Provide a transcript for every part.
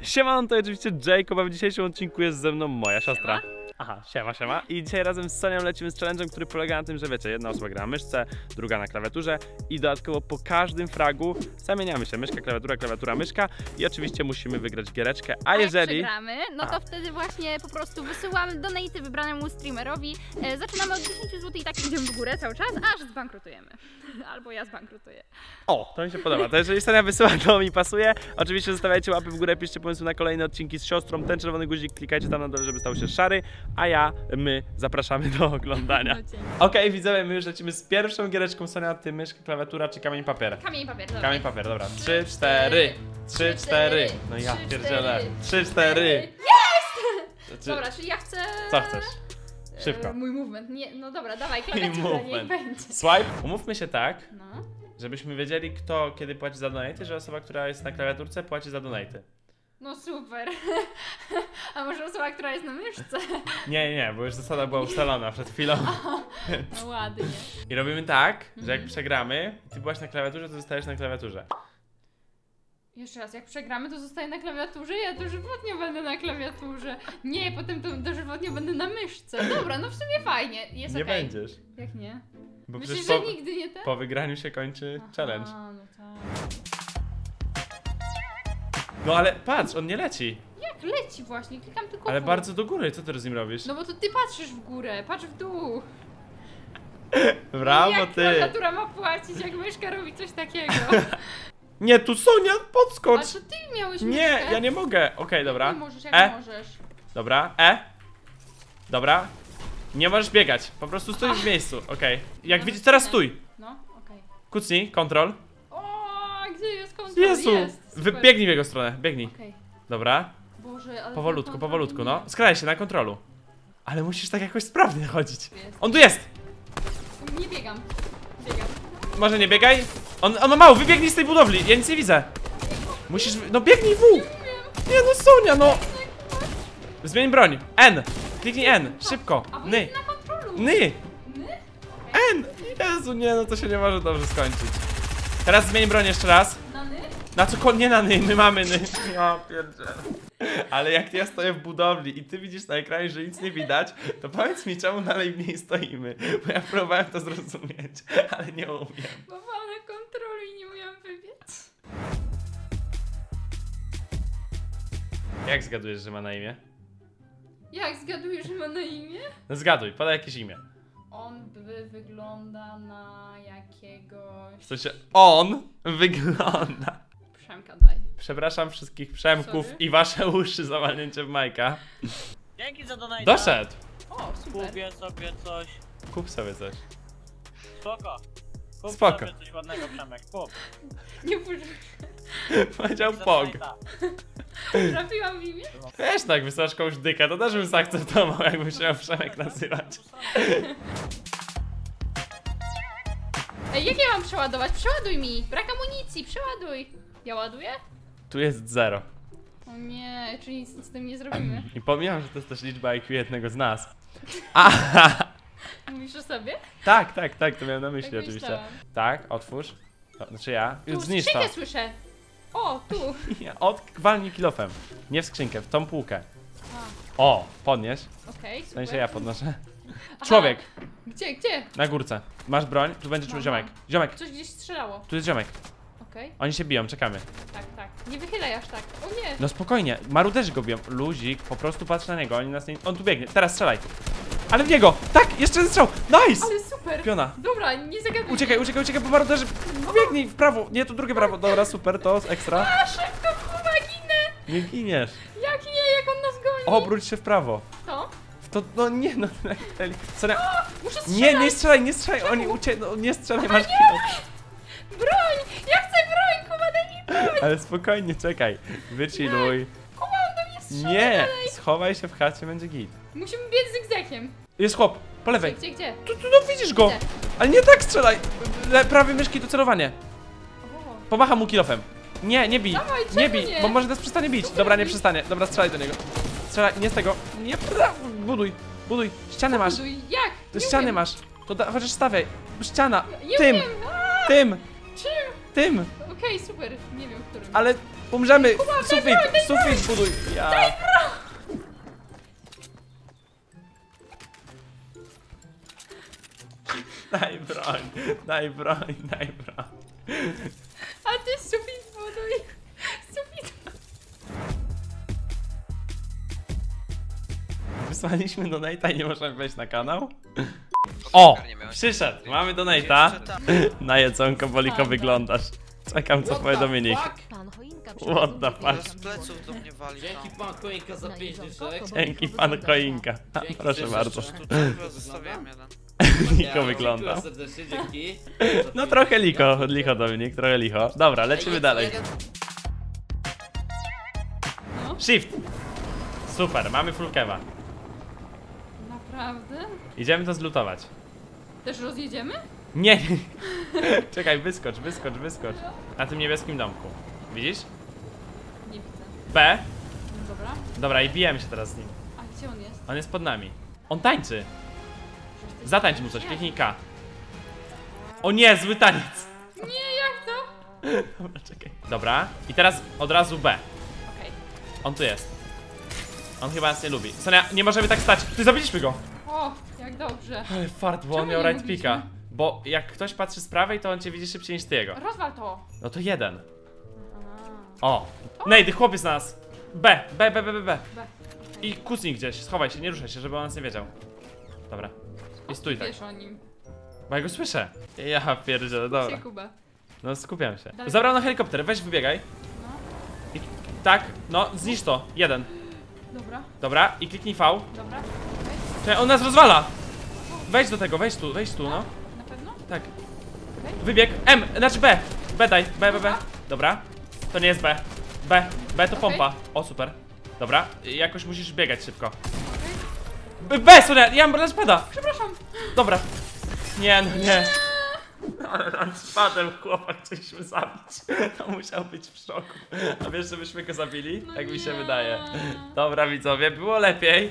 Siemano, to oczywiście Jacob, a w dzisiejszym odcinku jest ze mną moja siostra. Aha, siema. I dzisiaj razem z Sonią lecimy z challenge'em, który polega na tym, że wiecie, jedna osoba gra na myszce, druga na klawiaturze i dodatkowo po każdym fragu zamieniamy się, myszka, klawiatura, myszka i oczywiście musimy wygrać giereczkę, a jeżeli... jak przegramy, no to wtedy właśnie po prostu wysyłamy donaty wybranemu streamerowi, zaczynamy od 10 zł i tak idziemy w górę cały czas, aż zbankrutujemy. Albo ja zbankrutuję. O, to mi się podoba, to jeżeli Sonia wysyła, to mi pasuje. Oczywiście zostawiajcie łapy w górę, piszcie pomysły na kolejne odcinki z siostrą, ten czerwony guzik klikajcie tam na dole, żeby stał się szary, a my zapraszamy do oglądania. Okej, widzowie, my już lecimy z pierwszą giereczką. Sonia, ty myszka, klawiatura czy kamień papier? Kamień papier, dobra. Kamień papier, dobra. 3, 4. 3, 4. No ja pierdzielę. 3, 4. Jest! Dobra, czyli ja chcę... Co chcesz? Szybko. Mój movement. Nie, no dobra, dawaj, klawiaturę, niech będzie. Swipe. Umówmy się tak, No. żebyśmy wiedzieli, kto kiedy płaci za donaty, że osoba, która jest na klawiaturce, płaci za donaty. No super. A może osoba, która jest na myszce? Nie, bo już zasada była ustalona przed chwilą. No ładnie. I robimy tak, że jak przegramy, ty byłaś na klawiaturze, to zostajesz na klawiaturze. Jeszcze raz, jak przegramy, to zostaję na klawiaturze, ja dożywotnie będę na klawiaturze. Nie, potem to dożywotnie będę na myszce. Dobra, no w sumie fajnie, jest Nie okej. będziesz. Jak nie? Bo Myślisz, przecież że nigdy nie ten? po wygraniu się kończy challenge. No tak. No ale patrz, on nie leci. Jak leci właśnie, klikam tylko Ale w. bardzo do góry, co ty z nim robisz? No bo to ty patrzysz w górę, patrz w dół. Brawo Jak ty! klawiatura ma płacić, jak myszka robi coś takiego? Nie, tu Sonia, A podskocz! to ty miałeś Nie, myszkę? ja nie mogę. Okej, dobra. Nie możesz, jak możesz. Dobra, Dobra. Nie możesz biegać, po prostu stój w miejscu, okej. Jak widzisz, teraz stój. No, okej. Kucnij, kontrol. O, gdzie jest kontrol? Jezu! Jest, super. Biegnij w jego stronę, biegnij. Okej. Dobra. Boże, ale Powolutku, no. Skraj się na kontrolu. Ale musisz tak jakoś sprawnie chodzić. On tu jest! Nie biegam. Biegam. Może nie biegaj? On ma mało, wybiegnij z tej budowli, ja nic nie widzę. Musisz, no biegnij w! Nie no Sonia, no! Zmień broń, N! Kliknij N, szybko, A bo ny! jest na kontrolu. Ny! Ny? N! Jezu, nie no to się nie może dobrze skończyć. Teraz zmień broń jeszcze raz. Na ny? Na co, nie na ny, my mamy ny. Ja pierdzielę. Ale jak ja stoję w budowli i ty widzisz na ekranie, że nic nie widać, to powiedz mi, czemu dalej w niej stoimy. Bo ja próbowałem to zrozumieć, ale nie umiem. Bo mam na kontrolu i nie umiałam wybiec. Jak zgadujesz, że ma na imię? Jak zgadujesz, że ma na imię? No zgaduj, podaj jakieś imię. On wygląda na jakiegoś... W sensie, on wygląda. Przemka daj. Przepraszam wszystkich Przemków Sorry. i wasze uszy za walnięcie w Majka. Dzięki za donate. Doszedł! O, super. Kupię sobie coś. Kup sobie coś. Spoko. Kup Spoko. sobie coś ładnego, Przemek. Kup. Nie puszczę. Powiedział Za Pog. donate'a. Trafiłam w imię? Wiesz, tak, wysyłasz komuś dyka, to też bym zaakceptował, jakby się miał Przemek nazywać. Ej, jak ja mam przeładować? Przeładuj mi! Brak amunicji, przeładuj! Ja ładuję? Tu jest 0. O nie, czyli nic z tym nie zrobimy. I pomijam, że to jest też liczba IQ jednego z nas. Aha! Mówisz o sobie? Tak, to miałem na myśli Tak oczywiście. myślałam. Tak, otwórz. To, znaczy ja. Tu Zniszcz to. skrzynkę słyszę! O, tu! Nie, walnij kilofem. Nie w skrzynkę, w tą półkę. O, podnieś. Okej, W super. sensie ja podnoszę. Aha. Człowiek! Gdzie? Na górce. Masz broń? Tu będzie Mam, ziomek. mam. Ziomek, Coś gdzieś strzelało. tu jest ziomek. Okej, Oni się biją, czekamy. tak. Nie wychylaj aż tak. O nie! No spokojnie, maruderzy go biją. Luzik, po prostu patrz na niego, oni nas nie... On tu biegnie, teraz strzelaj. Ale w niego! Tak, jeszcze jeden strzał! Nice! Ale super! Piona. Dobra, nie zagaduj. Uciekaj, bo maruderzy... Biegnij w prawo! Nie, tu drugie prawo. Dobra, super, to jest ekstra. A, szybko, kurwa, ginę! Nie giniesz. Jak nie, jak on nas goni? Obróć się w prawo. To? W to, no nie, no... Sonia... Muszę strzelać! Nie strzelaj, oni no nie strzelaj, masz Broń! Ja chcę broń, Kuba, daj mi broń! Ale spokojnie, czekaj. Wychilluj. Kuba, on do mnie strzela Nie! dalej. Schowaj się w chacie, będzie git. Musimy biec zygzakiem. Jest chłop, po lewej. Gdzie? Tu, no widzisz go! Widzę. Ale nie tak strzelaj! Prawie myszki to celowanie. O, Pomacham mu kilofem. Nie bij. Dawaj, Nie czemu bij, nie? bo może nas przestanie bić. Super, Dobra, nie bij. przestanie. Dobra, strzelaj do niego. Strzelaj, nie z tego. Nie, buduj. Ścianę masz. buduj. Jak? To Nie ściany umiem. masz. To chociaż stawiaj. Ściana. Nie Tym. umiem. Tym. Czym? Tym. Okej, super. Nie wiem, którym. Ale Umrzemy! Sufit buduj! Ja. Daj broń, daj broń, daj broń. A ty sufit buduj. Sufit. Wysłaliśmy donate'a i nie możemy wejść na kanał? O! Przyszedł! Mamy donate'a. Na jedzonko, Boliko, wyglądasz. Czekam, co powie Dominik. Pan choinka What the przygotował fuck? Z pleców do mnie wali Dzięki tam. pan Koinka za 5 dyszek. Dzięki, pan Choinka. Proszę bardzo. Dobra, zostawiam jeden. Liko wygląda. Dziękuję serdecznie, dzięki. No trochę licho Dominik, trochę licho. Dobra, lecimy dalej. No. Shift! Super, mamy full kewa. Naprawdę? Idziemy to zlutować. Też rozjedziemy? Nie! Czekaj, wyskocz. Na tym niebieskim domku. Widzisz? Nie widzę. B. Dobra. Dobra, i bijemy się teraz z nim. A gdzie on jest? On jest pod nami. On tańczy. Zatańcz mu coś, kliknij K. O nie, zły taniec. Nie, jak to? Dobra, czekaj. Dobra, i teraz od razu B. Okej. On tu jest. On chyba nas nie lubi. Sonia, nie możemy tak stać. Ty zabiliśmy go. O, jak dobrze. Ale fart, bo on Czemu miał nie right mogliśmy? picka. Bo jak ktoś patrzy z prawej, to on cię widzi szybciej niż ty jego. Rozwal to. No to jeden. A, O. Nejdy, chłopiec na nas. B. B. I kucnij gdzieś, schowaj się, nie ruszaj się, żeby on nas nie wiedział. Dobra. I stój tak. Wiesz o nim. Bo ja go słyszę. Ja pierdzielę, dobra. Się Kuba. No skupiam się. Dalej. Zabrał na helikopter, weź wybiegaj. No. I, tak, no zniszcz to. Jeden. Dobra, Dobra, i kliknij V. dobra. Czekaj, on nas rozwala. Wejdź do tego, wejdź tu, no. Na pewno? Tak. Okej. Wybieg. M, znaczy B. B daj, B. Dobra. To nie jest B. B to pompa. O, super. Dobra, jakoś musisz biegać szybko. B, Sonia, ja mam pada. Przepraszam. Dobra. Nie, no nie. Ale tam spadłem, chłopak, chcieliśmy zabić. To musiał być w szoku. A wiesz, że byśmy go zabili? No Tak mi się nie. wydaje. Dobra, widzowie, było lepiej.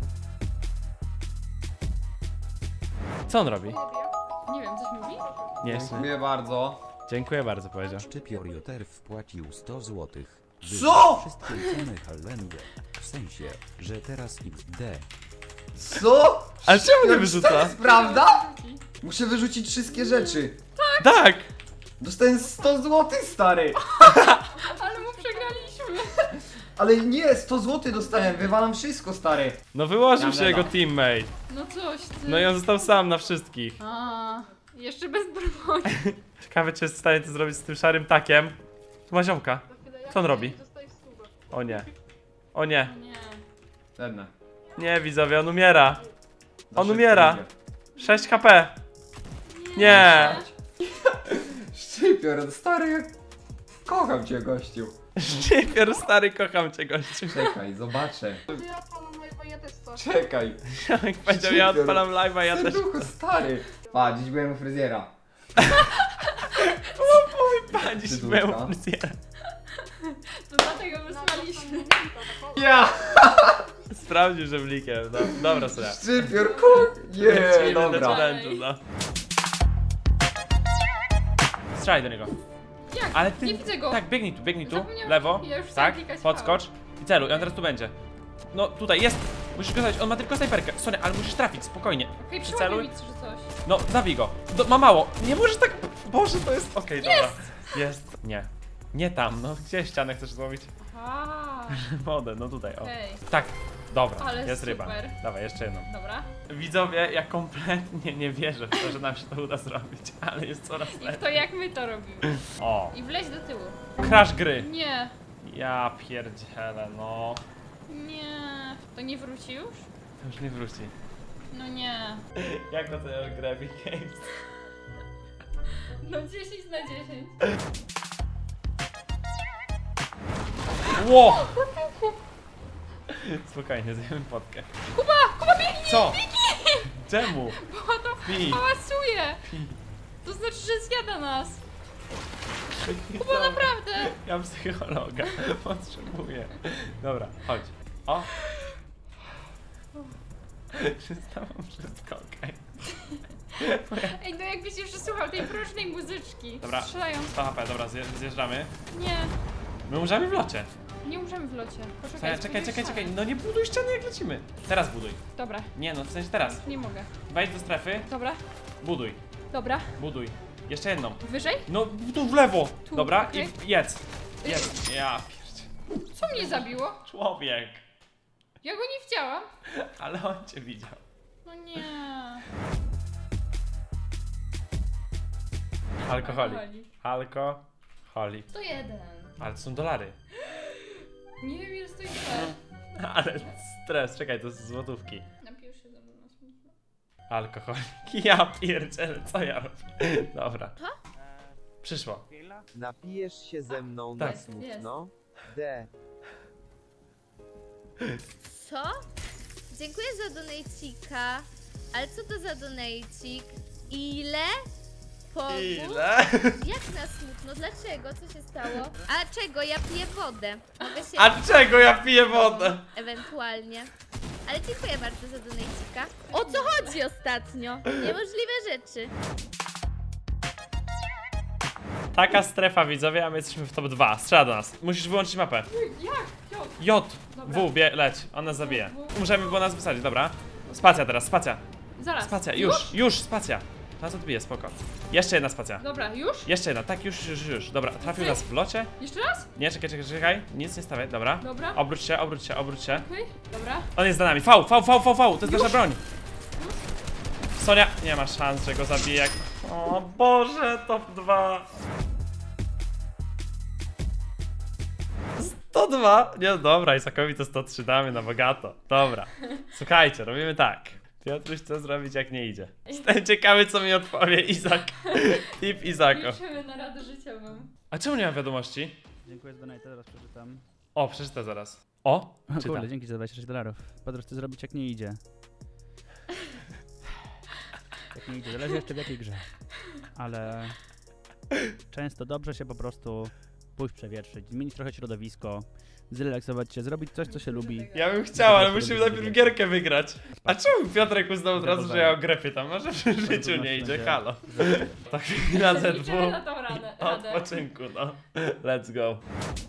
Co on robi? Nie wiem, coś mówi? Nie, jeszcze nie. Dziękuję bardzo. Dziękuję bardzo, powiedział. Szczypior Joter wpłacił 100 zł. Co? Wszystkie ceny Hallendy. W sensie, że teraz XD. Co? Ale czemu nie To wyrzuca? jest prawda? Muszę wyrzucić wszystkie rzeczy. Tak! Dostałem 100 zł, stary. Ale mu przegraliśmy. Ale nie, 100 zł dostałem, wywalam wszystko, stary. No wyłożył się Dobra. jego teammate. No coś ty. No i on został sam na wszystkich. A, jeszcze bez broni. Ciekawe, czy jest w stanie to zrobić z tym szarym takiem. Tu ma ziomka. Co on robi? O nie. O nie. Nie. Ledne. Nie, widzowie, on umiera. On umiera. 6 HP. Nie. Szczypior, stary, jak... Kocham cię, gościu. Szczypior, stary, kocham cię, gościu. Czekaj, zobaczę. Ja odpalam live'a, ja też to. Czekaj. Jak powiedział, ja odpalam live'a, ja też. Serducho, stary. Pa, dziś byłem u fryzjera. Dziś Ty byłem dłużka. u fryzjera. To dlatego wysłaliśmy. Ja! Sprawdził, że blikiem. No, dobra, sobie. Szczypior, Nie, Lecimy do dobra. challenge'u, no. Strzelaj do niego. Jak? Ale ty... Nie widzę go. Tak, biegnij tu, Zapomniałam. lewo. Ja już Tak, chcę klikać podskocz i celuj, on teraz tu będzie. No tutaj jest. Musisz go znaleźć, on ma tylko snajperkę. Sonia, ale musisz trafić, spokojnie. Okej, Przyceluj. przyceluj mi czy coś. No, zabij go. Ma mało. Nie możesz tak... Boże, to jest... Okej, dobra. Jest. Nie. Nie tam, no. Gdzie ścianę chcesz złowić? Aha. Wodę, no tutaj, o. Okej. Tak. Dobra, Ale jest ryba. super. Dawaj, jeszcze jedną. Dobra. Widzowie, ja kompletnie nie wierzę w to, że nam się to uda zrobić, ale jest coraz I lepiej. to jak my to robimy. O, I wleź do tyłu. crash gry. Nie. Ja pierdzielę, no. Nie. To nie wróci już? To już nie wróci. No nie. Jak oceniasz grę Big Games? No 10 na 10. Ło! Spokojnie, zjemy potkę. Kuba biegnij! Co? Czemu? Bo to Pi. hałasuje. To znaczy, że zjada nas. Kuba, naprawdę. Ja psychologa potrzebuję. Dobra, chodź. O! Przestałam wszystko, okej. Ej, no jakbyś jeszcze słuchał tej mrocznej muzyczki. Dobra. Strzelają. 100 HP, dobra, zjeżdżamy. Nie. My umrzemy w locie. Nie umrzemy w locie. Poczekaj, Czekaj, spróbuj czekaj. szaleć. No nie buduj ściany jak lecimy. Teraz buduj. Dobra, Nie no, w sensie teraz. nie mogę. Wejdź do strefy, Dobra, buduj, dobra. buduj. Jeszcze jedną. Wyżej? No tu w lewo. Tu, Dobra, okej. i jedz. Jedz. Ja pierdzie. Co mnie zabiło? Człowiek. Ja go nie widziałam. Ale on cię widział. No nie. Alkoholik. Alkoholik. 101. Ale to są dolary. Nie wiem ile stoi sklep. Ale stres, czekaj, to z złotówki. Napijesz się ze mną na smutno. Alkoholik. Ja pierdzielę, co ja robię? Dobra. Przyszło. Napijesz się ze mną Tak. na smutno? D. Co? Dziękuję za donejcika. Ale co to za donejcik? Ile? Powód? Ile? Jak na smutno? Dlaczego? Co się stało? A czego? Ja piję wodę. Mogę się A czego ja piję wodę? ewentualnie. Ale dziękuję bardzo za donejcika. O co chodzi ostatnio? Niemożliwe rzeczy. Taka strefa, widzowie, a my jesteśmy w top 2. Strzela do nas. Musisz wyłączyć mapę. Jak? Jo. J. Dobra. W, leć. On nas zabije. W. Umrzemy, bo nas wysadzi, dobra. Spacja teraz, spacja. Zaraz. Spacja, już, spacja. Nas odbije, spoko. Jeszcze jedna spacja. Dobra, już? Jeszcze jedna, tak, już. Dobra, trafił nas w locie. Jeszcze raz? Nie, czekaj. Nic nie stawiaj, dobra. Dobra. Obróć się. Okej, dobra. On jest za nami. V, to jest nasza broń. Sonia, nie ma szans, że go zabije jak... O Boże, top 2. 102? Nie, dobra, Isakowi to 103 damy na bogato. Dobra. Słuchajcie, robimy tak. Piotruś, co zrobić jak nie idzie? Jestem ciekawy, co mi odpowie Izak. Tip Izako. Liczymy na radę życiową. A czemu nie ma wiadomości? Dziękuję za donate, zaraz przeczytam. O, przeczytaj zaraz. O, O czytam. kurde, dzięki za $26. Pedro, chcę zrobić jak nie idzie. Jak nie idzie, zależy jeszcze w jakiej grze. Ale często dobrze się po prostu pójść przewietrzyć, zmienić trochę środowisko, zrelaksować się, zrobić coś, co się lubi. Ja bym chciał, ale musimy najpierw gierkę wygrać. A czemu Piotrek uznał od razu, że ja o grę pytam? Może w życiu nie idzie, halo. To chwila Liczymy Z2 na tą radę. odpoczynku, no. Let's go.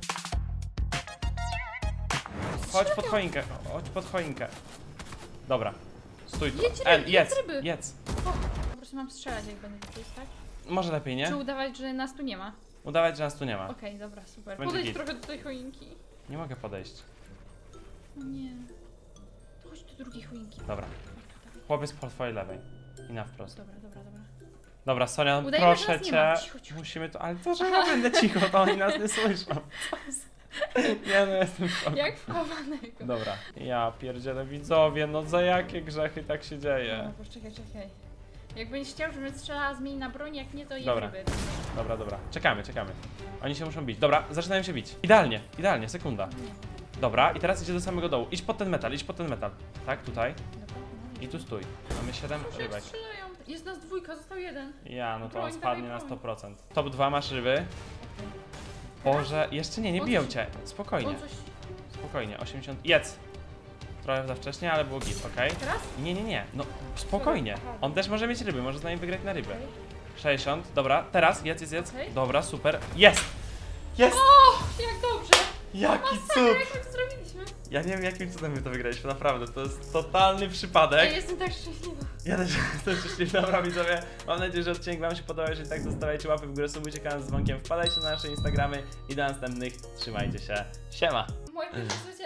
Chodź pod choinkę. Dobra. Stój tu. Jedz, ryby. jedz. Po prostu mam strzelać jak będę tutaj, tak? Może lepiej, nie? Czy udawać, że nas tu nie ma? Udawać, że nas tu nie ma. Okej, dobra, super. Będzie Podejdź git. trochę do tej choinki. Nie mogę podejść. O nie. To chodź do drugiej choinki. Dobra. Chłopiec po twojej lewej. I na wprost. Dobra. Dobra, Sonia, Udajemy, że proszę nas nie ma. cię. Cicho. Musimy to. Ale to, że ja będę cicho, to oni nas nie słyszą. Nie no, jestem w szoku. Jak wchowanego. Dobra. Ja pierdzielę widzowie, no za jakie grzechy tak się dzieje? No, czekaj. Jak będziesz chciał, żebym strzelała, zmień na broń, jak nie, to Dobra. ryby. Dobra. Czekamy. Oni się muszą bić. Dobra, zaczynają się bić. Idealnie, sekunda. Dobra, i teraz idzie do samego dołu. Idź pod ten metal. Tak, tutaj. I tu stój. Mamy 7 rybek. Strzelają. Jest nas dwójka, został jeden. Ja, no to on Broń, spadnie na dawaj broń. 100%. Top 2 masz ryby. Boże, jeszcze nie biją cię. Spokojnie. On coś... Spokojnie, 80. Jedz! Trochę za wcześnie, ale było git, okej? Teraz? Nie. No spokojnie. Aha. On też może mieć ryby, może z nami wygrać na ryby. Okej. 60, dobra, teraz jedz. Okej. Dobra, super. Jest! Jest! Jak dobrze! Jaki Jak cud! my to zrobiliśmy? Ja nie wiem, jakim cudem my to wygraliśmy, naprawdę. To jest totalny przypadek. Ja jestem tak szczęśliwa. Ja też jestem szczęśliwy, dobra widzowie. Mam nadzieję, że odcinek wam się podobał. Jeżeli tak, zostawiajcie łapy w górę, subujcie kanał z dzwonkiem, wpadajcie na nasze Instagramy i do następnych. Trzymajcie się. Siema! Moje pierwsze